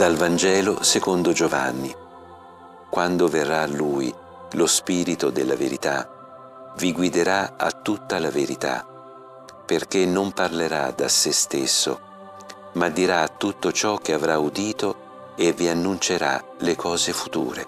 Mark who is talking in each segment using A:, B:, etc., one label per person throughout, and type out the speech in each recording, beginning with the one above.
A: Dal Vangelo secondo Giovanni. Quando verrà Lui, lo Spirito della verità, vi guiderà a tutta la verità, perché non parlerà da se stesso, ma dirà tutto ciò che avrà udito e vi annuncerà le cose future.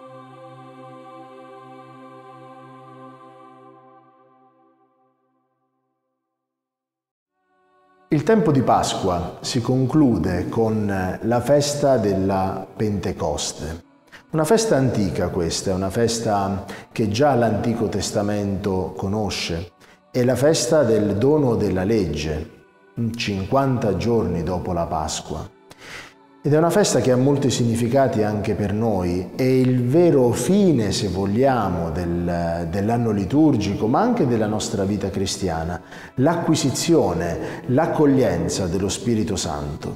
B: Il tempo di Pasqua si conclude con la festa della Pentecoste. Una festa antica questa, è una festa che già l'Antico Testamento conosce. È la festa del dono della legge, 50 giorni dopo la Pasqua. Ed è una festa che ha molti significati anche per noi, è il vero fine, se vogliamo, dell'anno liturgico, ma anche della nostra vita cristiana, l'acquisizione, l'accoglienza dello Spirito Santo.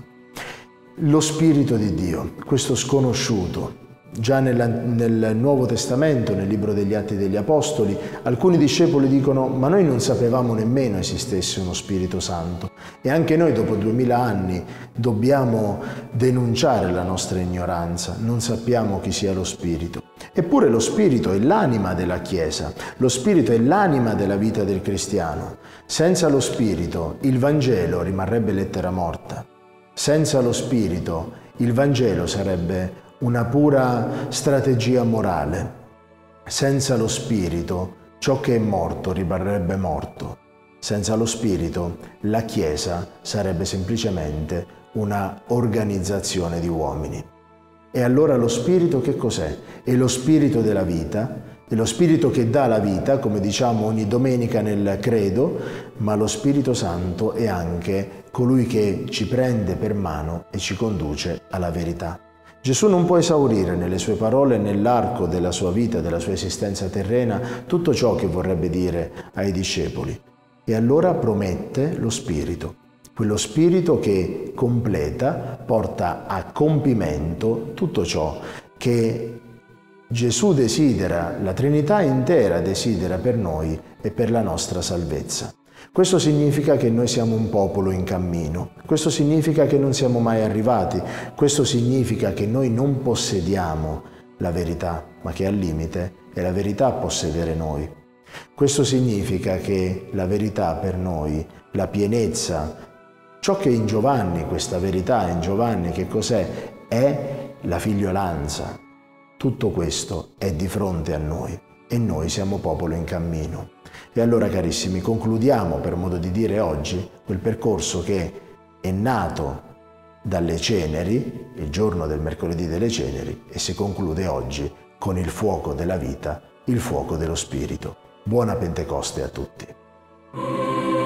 B: Lo Spirito di Dio, questo sconosciuto. Già nel Nuovo Testamento, nel libro degli Atti degli Apostoli, alcuni discepoli dicono: ma noi non sapevamo nemmeno esistesse uno Spirito Santo. E anche noi dopo 2000 anni dobbiamo denunciare la nostra ignoranza, non sappiamo chi sia lo Spirito. Eppure lo Spirito è l'anima della Chiesa, lo Spirito è l'anima della vita del cristiano. Senza lo Spirito il Vangelo rimarrebbe lettera morta. Senza lo Spirito il Vangelo sarebbe una pura strategia morale. Senza lo Spirito ciò che è morto rimarrebbe morto. Senza lo Spirito la Chiesa sarebbe semplicemente una organizzazione di uomini. E allora lo Spirito che cos'è? È lo Spirito della vita, è lo Spirito che dà la vita, come diciamo ogni domenica nel credo, ma lo Spirito Santo è anche colui che ci prende per mano e ci conduce alla verità. Gesù non può esaurire nelle sue parole, nell'arco della sua vita, della sua esistenza terrena, tutto ciò che vorrebbe dire ai discepoli. E allora promette lo Spirito, quello Spirito che completa, porta a compimento tutto ciò che Gesù desidera, la Trinità intera desidera per noi e per la nostra salvezza. Questo significa che noi siamo un popolo in cammino, questo significa che non siamo mai arrivati, questo significa che noi non possediamo la verità, ma che al limite è la verità a possedere noi. Questo significa che la verità per noi, la pienezza, ciò che in Giovanni, questa verità in Giovanni, che cos'è? È la figliolanza. Tutto questo è di fronte a noi e noi siamo popolo in cammino. E allora, carissimi, concludiamo, per modo di dire, oggi quel percorso che è nato dalle ceneri, il giorno del mercoledì delle ceneri, e si conclude oggi con il fuoco della vita, il fuoco dello Spirito. Buona Pentecoste a tutti!